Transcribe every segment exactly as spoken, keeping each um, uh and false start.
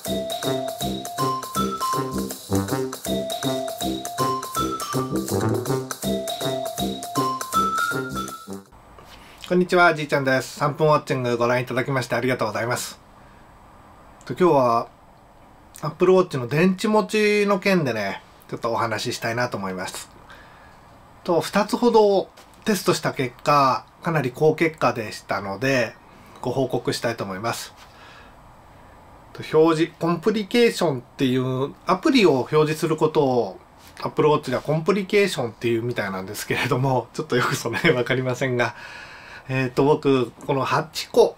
こんにちは、じいちゃんです。さんぷんウォッチングご覧いただきましてありがとうございます。今日は Apple Watch の電池持ちの件でね、ちょっとお話ししたいなと思います。とふたつほどテストした結果、かなり高結果でしたので、ご報告したいと思います。表示、コンプリケーションっていうアプリを表示することを Apple Watch ではコンプリケーションっていうみたいなんですけれども、ちょっとよくその辺わかりませんが、えっと、僕、このはちこ、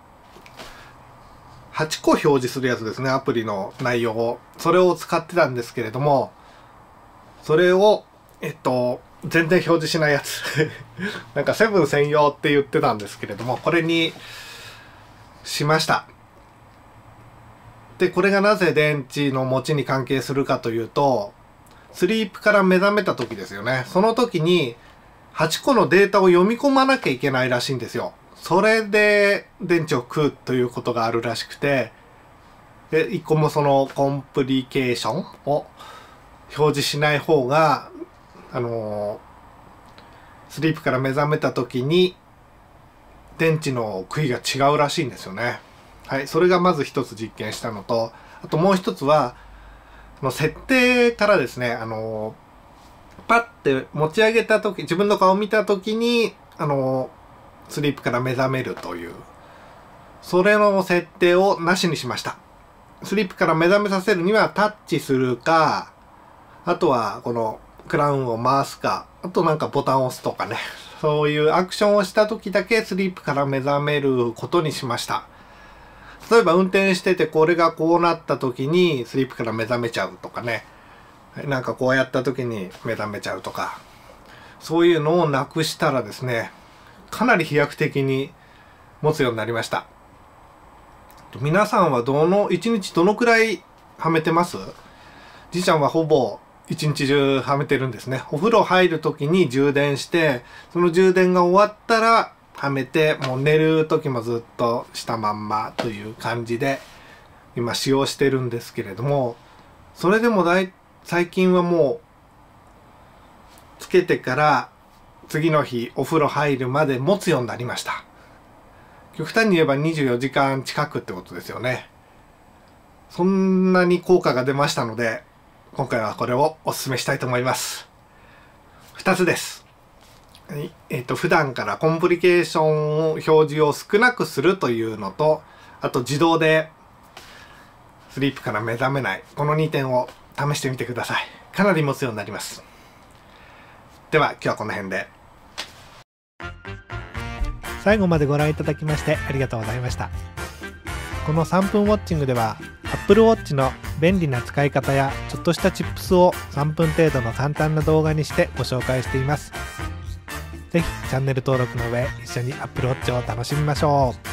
はちこ表示するやつですね、アプリの内容を。それを使ってたんですけれども、それを、えっと、全然表示しないやつ。なんかセブン専用って言ってたんですけれども、これにしました。で、これがなぜ電池の持ちに関係するかというと、スリープから目覚めた時ですよね。その時に、はちこのデータを読み込まなきゃいけないらしいんですよ。それで電池を食うということがあるらしくて、で、いっこもそのコンプリケーションを表示しない方が、あのー、スリープから目覚めた時に電池の食いが違うらしいんですよね。はい、それがまず一つ実験したのと、あともう一つは、の設定からですね、あのー、パッて持ち上げた時、自分の顔を見た時に、あの、スリープから目覚めるという、それの設定をなしにしました。スリープから目覚めさせるにはタッチするか、あとはこのクラウンを回すか、あとなんかボタンを押すとかね、そういうアクションをした時だけスリープから目覚めることにしました。例えば運転しててこれがこうなった時にスリープから目覚めちゃうとかね、なんかこうやった時に目覚めちゃうとか、そういうのをなくしたらですね、かなり飛躍的に持つようになりました。皆さんはどの、一日どのくらいはめてます？じいちゃんはほぼ一日中はめてるんですね。お風呂入る時に充電して、その充電が終わったらはめて、もう寝る時もずっとしたまんまという感じで今使用してるんですけれども、それでもだい最近はもうつけてから次の日お風呂入るまで持つようになりました。極端に言えばにじゅうよじかん近くってことですよね。そんなに効果が出ましたので、今回はこれをお勧めしたいと思います。ふたつです。はい、えっと普段からコンプリケーション表示を少なくするというのと、あと自動でスリープから目覚めない、このにてんを試してみてください。かなり持つようになります。では今日はこの辺で。 最後までご覧いただきましてありがとうございました。このさんぷんウォッチングでは Apple Watch の便利な使い方やちょっとしたチップスをさんぷん程度の簡単な動画にしてご紹介しています。ぜひチャンネル登録の上、一緒に Apple Watch を楽しみましょう。